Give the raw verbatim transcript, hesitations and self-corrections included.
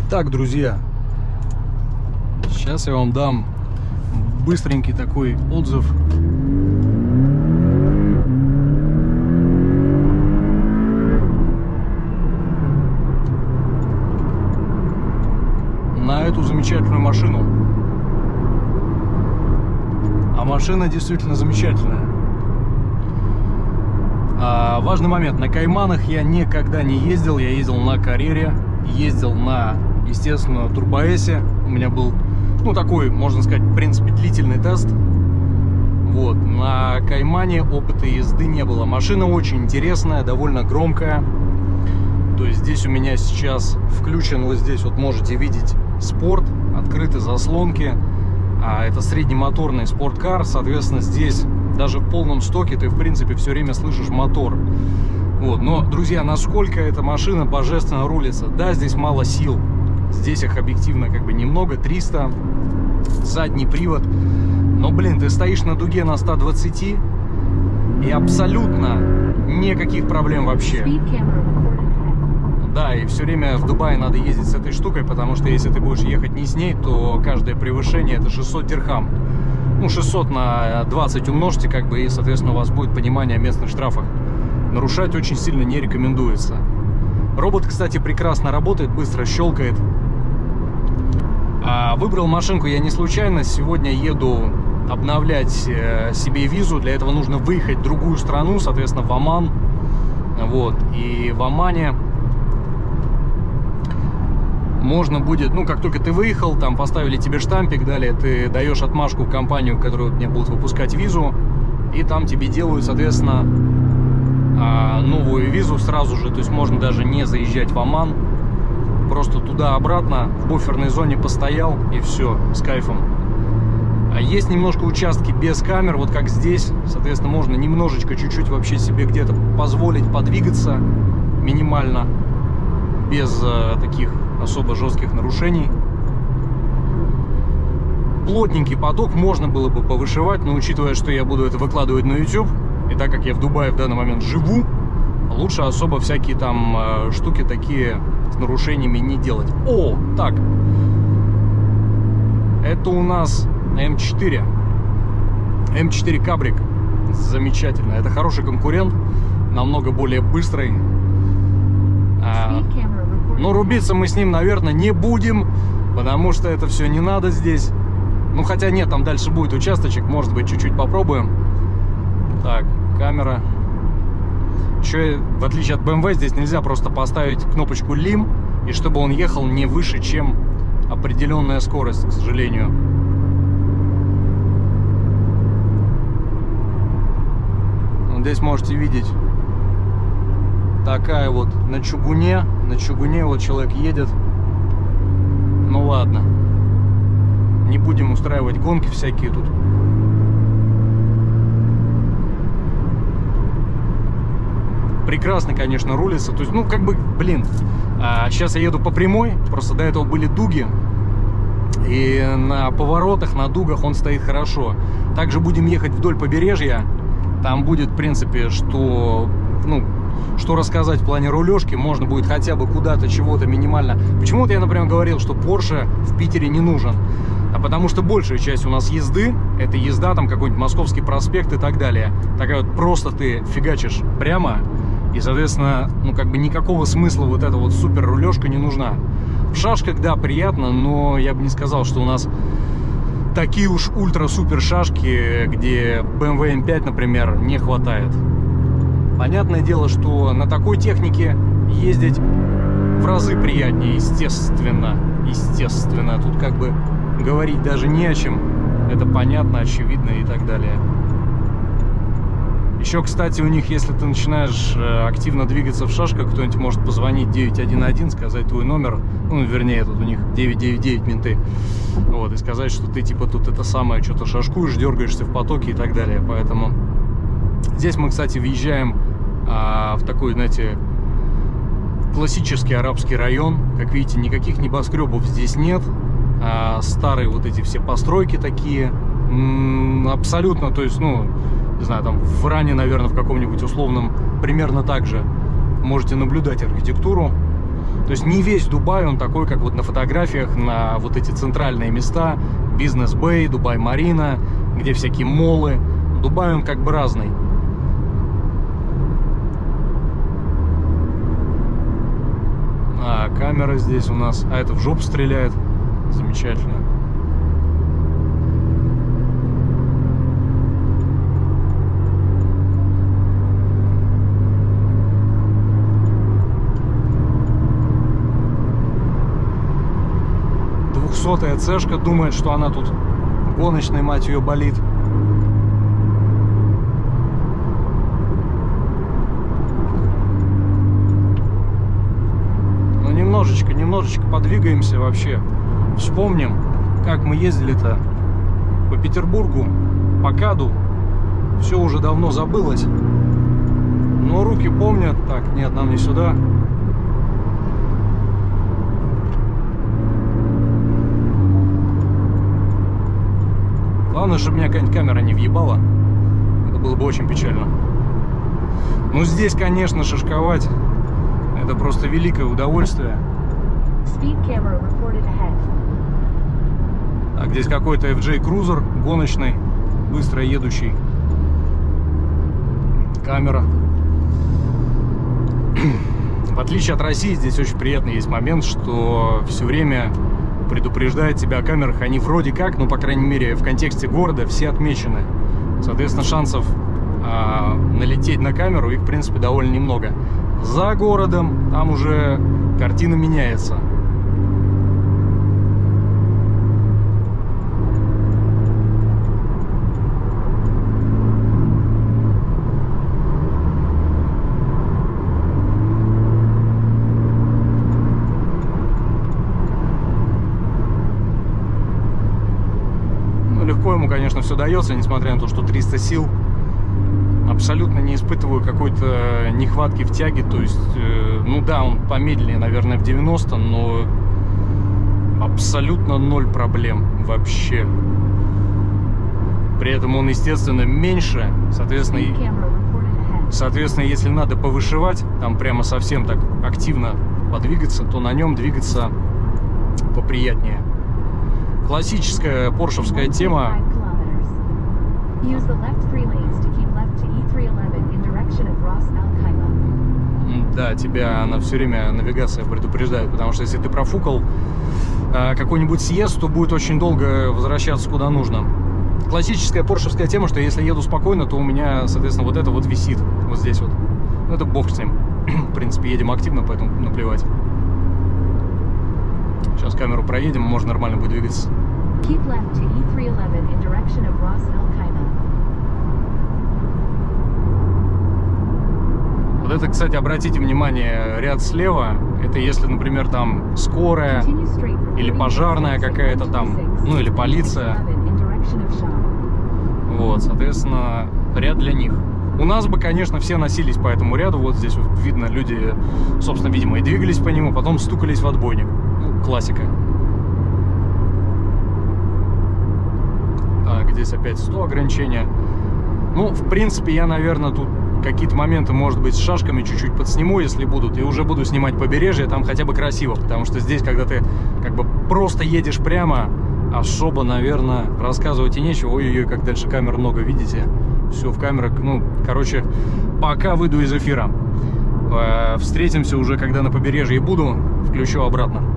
Так, друзья, сейчас я вам дам быстренький такой отзыв. На эту замечательную машину. А машина действительно замечательная. А, важный момент. На Кайманах я никогда не ездил. Я ездил на Карьере, ездил на, естественно, Турбоэсе. У меня был, ну, такой, можно сказать, в принципе, длительный тест. Вот. На Каймане опыта езды не было. Машина очень интересная, довольно громкая. То есть здесь у меня сейчас включен, вот здесь вот можете видеть, спорт, открыты заслонки. А это среднемоторный спорткар, соответственно, здесь даже в полном стоке ты, в принципе, все время слышишь мотор. Вот. Но, друзья, насколько эта машина божественно рулится. Да, здесь мало сил, здесь их объективно как бы немного, триста, задний привод. Но, блин, ты стоишь на дуге на ста двадцати и абсолютно никаких проблем вообще. Да, и все время в Дубае надо ездить с этой штукой, потому что если ты будешь ехать не с ней, то каждое превышение это шестьсот дирхам. Ну, шестьсот на двадцать умножьте, как бы, и, соответственно, у вас будет понимание о местных штрафах. Нарушать очень сильно не рекомендуется. Робот, кстати, прекрасно работает, быстро щелкает. А выбрал машинку я не случайно. Сегодня еду обновлять э, себе визу. Для этого нужно выехать в другую страну, соответственно, в Оман. Вот, и в Омане можно будет, ну, как только ты выехал, там поставили тебе штампик, далее ты даешь отмашку в компанию, которая мне будет выпускать визу, и там тебе делают, соответственно, новую визу сразу же. То есть можно даже не заезжать в Оман, просто туда-обратно, в буферной зоне постоял, и все, с кайфом. А есть немножко участки без камер, вот как здесь, соответственно, можно немножечко, чуть-чуть вообще себе где-то позволить подвигаться минимально, без э, таких особо жестких нарушений. Плотненький поток, можно было бы повышивать, но учитывая, что я буду это выкладывать на YouTube, и так как я в Дубае в данный момент живу, лучше особо всякие там э, штуки такие с нарушениями не делать. О, так, это у нас эм четыре. эм четыре Кабрик. Замечательно. Это хороший конкурент, намного более быстрый. А, но рубиться мы с ним, наверное, не будем, потому что это все не надо здесь. Ну, хотя нет, там дальше будет участочек, может быть, чуть-чуть попробуем. Так, камера. Еще, в отличие от бэ эм вэ, здесь нельзя просто поставить кнопочку лим, и чтобы он ехал не выше, чем определенная скорость, к сожалению. Здесь можете видеть, такая вот на чугуне, на чугуне вот человек едет. Ну ладно, не будем устраивать гонки всякие тут. Прекрасно, конечно, рулится. То есть, ну, как бы, блин, а сейчас я еду по прямой, просто до этого были дуги. И на поворотах, на дугах он стоит хорошо. Также будем ехать вдоль побережья. Там будет, в принципе, что, ну, что рассказать в плане рулежки. Можно будет хотя бы куда-то, чего-то минимально. Почему-то я, например, говорил, что Porsche в Питере не нужен. А потому что большая часть у нас езды, это езда, там, какой-нибудь Московский проспект и так далее. Такая вот просто ты фигачишь прямо. И, соответственно, ну, как бы никакого смысла вот эта вот супер рулежка не нужна. В шашках, да, приятно, но я бы не сказал, что у нас такие уж ультра-супер шашки, где бэ эм вэ эм пять, например, не хватает. Понятное дело, что на такой технике ездить в разы приятнее, естественно. Естественно, тут как бы говорить даже не о чем. Это понятно, очевидно и так далее. Еще, кстати, у них, если ты начинаешь активно двигаться в шашках, кто-нибудь может позвонить девять один один, сказать твой номер, ну, вернее, тут у них девять девять девять менты, вот, и сказать, что ты, типа, тут это самое, что-то шашкуешь, дергаешься в потоке и так далее. Поэтому здесь мы, кстати, въезжаем а, в такой, знаете, классический арабский район. Как видите, никаких небоскребов здесь нет. А, старые вот эти все постройки такие, м-м, абсолютно, то есть, ну, не знаю, там в Иране, наверное, в каком-нибудь условном примерно так же можете наблюдать архитектуру. То есть не весь Дубай, он такой, как вот на фотографиях, на вот эти центральные места, Бизнес-Бэй, Дубай-Марина, где всякие моллы. Дубай, он как бы разный. А, камера здесь у нас. А это в жопу стреляет. Замечательно. Двухсотая цешка думает, что она тут гоночной, мать ее, болит. Ну, немножечко, немножечко подвигаемся вообще. Вспомним, как мы ездили-то по Петербургу, по КАДу. Все уже давно забылось. Но руки помнят. Так, нет, нам не сюда. Главное, чтобы меня какая-нибудь камера не въебала. Это было бы очень печально. Ну, здесь, конечно, шишковать — это просто великое удовольствие. Так, здесь какой-то эф джей Cruiser гоночный, быстро едущий. Камера. В отличие от России, здесь очень приятный есть момент, что все время предупреждает тебя о камерах. Они вроде как, ну, по крайней мере, в контексте города все отмечены. Соответственно, шансов э, налететь на камеру их, в принципе, довольно немного. За городом там уже картина меняется. Легко ему, конечно, все дается, несмотря на то, что триста сил. Абсолютно не испытываю какой-то нехватки в тяге. То есть, э, ну да, он помедленнее, наверное, в девяносто, но абсолютно ноль проблем вообще. При этом он, естественно, меньше. Соответственно, и, соответственно, если надо повышивать, там прямо совсем так активно подвигаться, то на нем двигаться поприятнее. Классическая поршевская тема. Да, тебя она все время, навигация предупреждает, потому что если ты профукал э, какой-нибудь съезд, то будет очень долго возвращаться куда нужно. Классическая поршевская тема, что если еду спокойно, то у меня, соответственно, вот это вот висит, вот здесь вот. Ну, это бог с ним. В принципе, едем активно, поэтому наплевать. Сейчас камеру проедем, можно нормально будет двигаться. Вот это, кстати, обратите внимание, ряд слева, это если, например, там скорая или пожарная какая-то там, ну или полиция. Вот, соответственно, ряд для них. У нас бы, конечно, все носились по этому ряду. Вот здесь вот видно, люди, собственно, видимо, и двигались по нему, потом стукались в отбойник. Ну, классика. Так, здесь опять сто ограничения. Ну, в принципе, я, наверное, тут какие-то моменты, может быть, с шашками чуть-чуть подсниму, если будут. И уже буду снимать побережье, там хотя бы красиво. Потому что здесь, когда ты как бы просто едешь прямо, особо, наверное, рассказывать и нечего. Ой-ой-ой, как дальше камер много, видите? Все в камерах. Ну, короче, пока выйду из эфира. Встретимся уже, когда на побережье буду. Включу обратно.